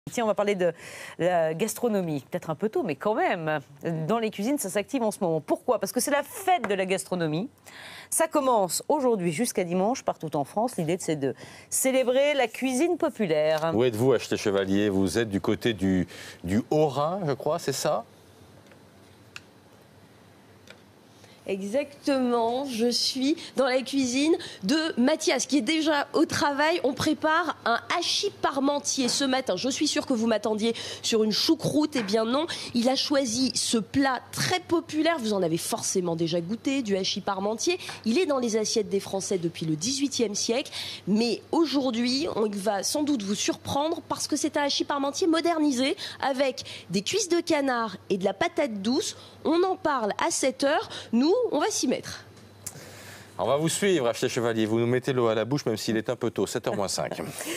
Tiens, on va parler de la gastronomie. Peut-être un peu tôt, mais quand même. Dans les cuisines, ça s'active en ce moment. Pourquoi? Parce que c'est la fête de la gastronomie. Ça commence aujourd'hui jusqu'à dimanche, partout en France. L'idée, c'est de célébrer la cuisine populaire. Où êtes-vous, Acheté Chevalier? Vous êtes du côté du Haut-Rhin, je crois, c'est ça? Exactement, je suis dans la cuisine de Mathias qui est déjà au travail. On prépare un hachis parmentier ce matin. Je suis sûre que vous m'attendiez sur une choucroute. Eh bien non, il a choisi ce plat très populaire. Vous en avez forcément déjà goûté, du hachis parmentier. Il est dans les assiettes des Français depuis le XVIIIe siècle. Mais aujourd'hui, on va sans doute vous surprendre parce que c'est un hachis parmentier modernisé avec des cuisses de canard et de la patate douce. On en parle à 7 heures. Nous, on va s'y mettre. On va vous suivre, Acheté Chevalier. Vous nous mettez l'eau à la bouche, même s'il est un peu tôt, 7h moins 5.